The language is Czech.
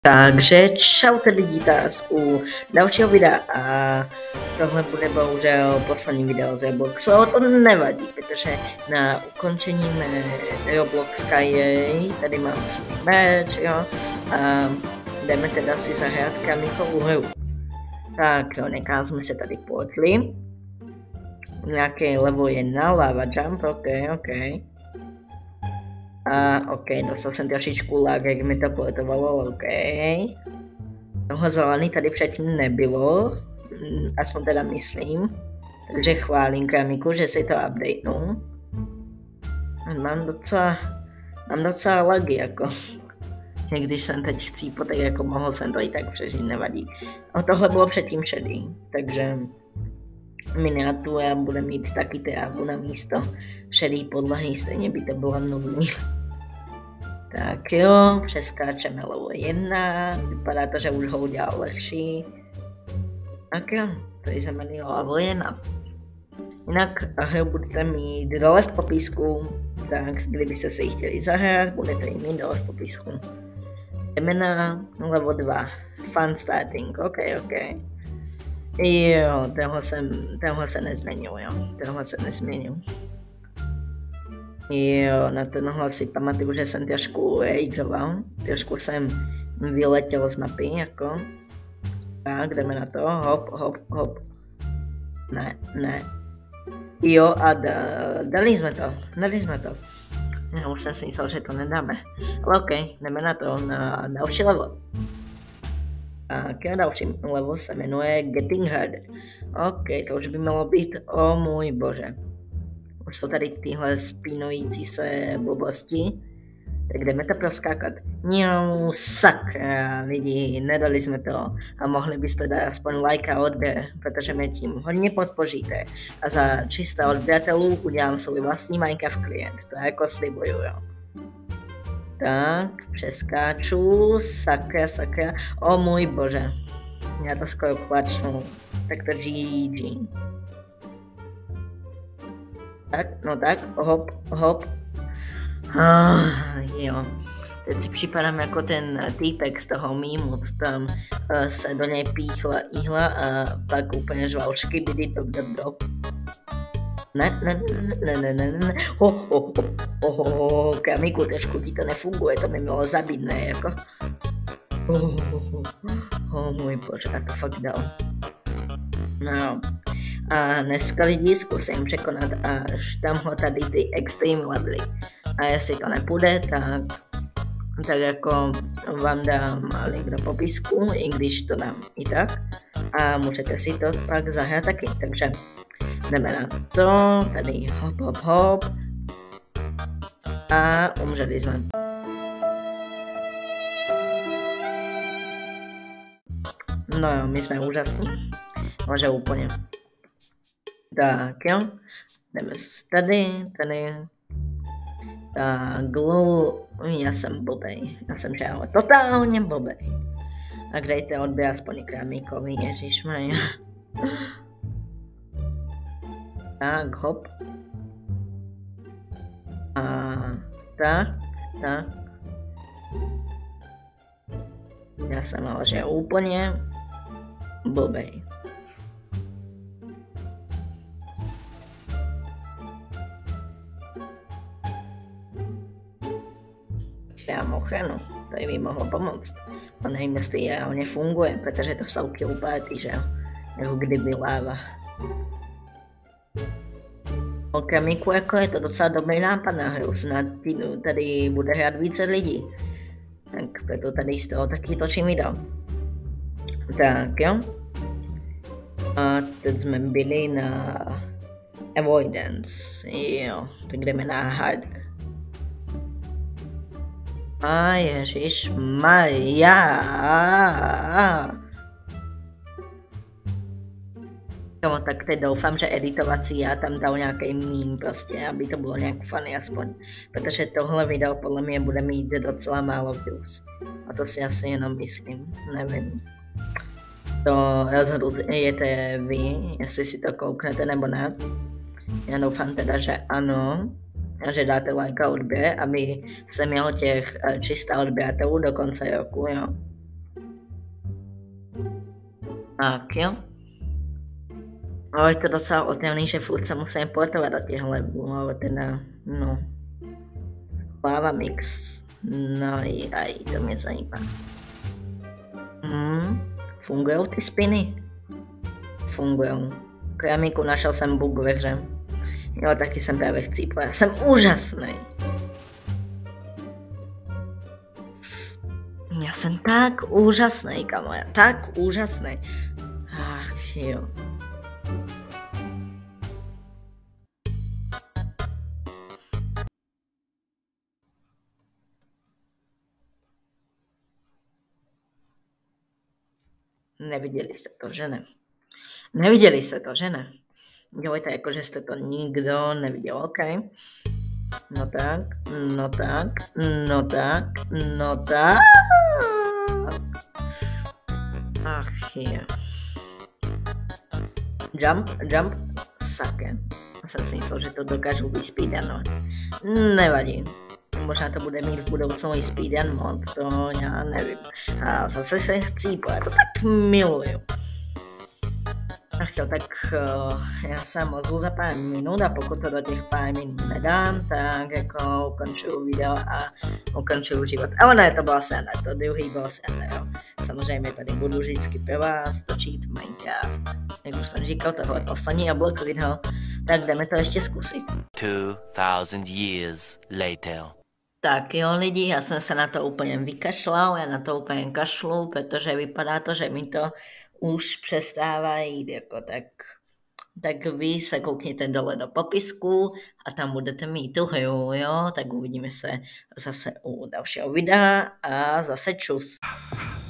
Takže čaute lidi, vás u dalšího videa a tohle bude bohužel poslední video z Robloxu, ale to nevadí, protože na ukončení mé Roblox.ua tady mám svůj merch, jo, a jdeme teda si zahrát kamíkovou hru. Tak jo, někam jsme se tady potli. Nějaký level 1, lava jump, ok. OK, dostal jsem trošičku lag, jak mi to poletovalo, OK. Tohle zelený tady předtím nebylo, aspoň teda myslím. Takže chválím Kramiku, že si to updatenu. Mám docela lagy, jako. Když jsem teď chcípo, tak jako mohl jsem to i tak přežít, nevadí. A tohle bylo předtím šedý, takže miniatura bude mít taky trávu na místo šedý podlahy, stejně by to bylo nudný. Tak jo, přeskáčeme level 1, vypadá to, že už ho udělal lehčí. Tak jo, tady jsme měli level 1. Jinak hru budete mít dole v popisku, tak kdybyste se ji chtěli zahrát, budete ji mít dole v popisku. Jdeme na level 2, fun starting, ok. Jo, tenhle se nezměnil, Jo, na tenhle si pamatuju, že jsem trošku rageoval, trošku jsem vyletěl z mapy, jako. Tak, jdeme na to, hop. Ne. Jo, a dali jsme to. Já už jsem si myslel, že to nedáme. Ale ok, jdeme na to, na další level. Tak jo, další level se jmenuje Getting Hard. Ok, to už by mělo být, o můj bože. Už jsou tady tyhle spínující se blbosti. Tak jdeme to proskákat. Njou, sakra, lidi, nedali jsme to. A mohli byste dát aspoň like a odběr, protože mě tím hodně podpoříte. A za 300 odběratelů udělám svůj vlastní Minecraft klient. To jako slibuju, jo. Tak, přeskáču, sakra, o můj bože. Já to skoro plačnu. Tak to GG. Tak, hop. Jo. Teď si připadám jako ten týpek z toho mýmu, tam se do něj píchla ihla a pak úplně žvalčky bydy do. Ne. Kramiku, trošku ti to nefunguje, to mi mělo zabít, ne, jako. Můj bože, a to fakt dal. No. A dneska lidi zkusím překonat až tamhle tady ty extreme levely. A jestli to nepůjde, tak jako vám dám link do popisku, i když to dám i tak. A můžete si to pak zahrát taky, takže jdeme na to, tady hop. A umřeli jsme. No jo, my jsme úžasní. Može úplně. Tak jo, jdeme tady. Tak, já jsem blbej, ale totálně blbej. Tak dejte odběr aspoň Kramíkovi, ježišmaja. Tak, hop. A tak. Já jsem ale že úplně blbej. Já mochenu, to by mohlo pomoct. A nevím, jestli reálně funguje, protože to jsou kill party, že jo? Jako kdyby láva. O Kramiku, jako je to docela dobrý nápad na hru, snad tady bude hrát více lidí. Tak proto tady z toho taky točím video. Tak jo. A teď jsme byli na Avoidance, jo, tak jdeme na Hard. A ježišmarja. Jo, tak teď doufám, že editovací já tam dal nějaký meme prostě, aby to bylo nějak funny aspoň. Protože tohle video podle mě bude mít docela málo views. A to si asi jenom myslím, nevím. To rozhodujete vy, jestli si to kouknete nebo ne. Já doufám teda, že ano. A že dáte like a odběr, aby se mělo těch 300 odběratelů do konce roku, jo. Tak jo. Ale je to docela otevný, že furt se musím portovat do těch levů, ale teda, no. Lava mix. No aj, to mě zajímá. Fungují ty spiny? Fungují. Kramiku, našel jsem bug ve hře. Jo, taky jsem právě chcípl. Já jsem úžasný. Já jsem tak úžasný, kamo, já tak úžasný. Ach jo. Neviděli jste to, že ne? Neviděli jste to, že ne? Dělejte jako, že jste to nikdo neviděl, OK? No tak, no tak, no tak, no tak. Ach jo. Jump, sake. Já jsem si myslel, že to dokážu vyspeedrunovat. Nevadí. Možná to bude mít v budoucnu i speedrun mod, to já nevím. A zase se chcípu, já to tak miluju. Ach jo, tak já jsem ozvu za pár minut a pokud to do těch pár minut nedám, tak jako ukončuju video a ukončuju život. Ale ne, to byla sranda, to druhý bylo sranda, jo. Samozřejmě tady budu vždycky pro vás točit Minecraft. Jak už jsem říkal, tohle je poslední jablko video, tak jdeme to ještě zkusit. 2000 years later. Tak jo lidi, já jsem se na to úplně vykašlal, já na to úplně kašlu, protože vypadá to, že mi to už přestává jít, jako tak vy se koukněte dole do popisku a tam budete mít tu hru, jo, tak uvidíme se zase u dalšího videa a zase čus.